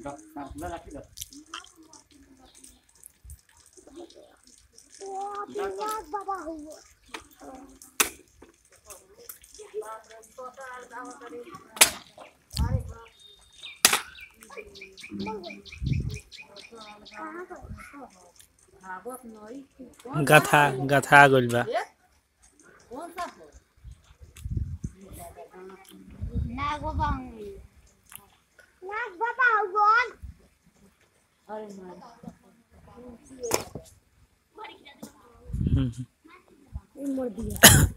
बाबा हुआ गथा गथा गइल बा नाग बाबा हुआ अरे मर दिया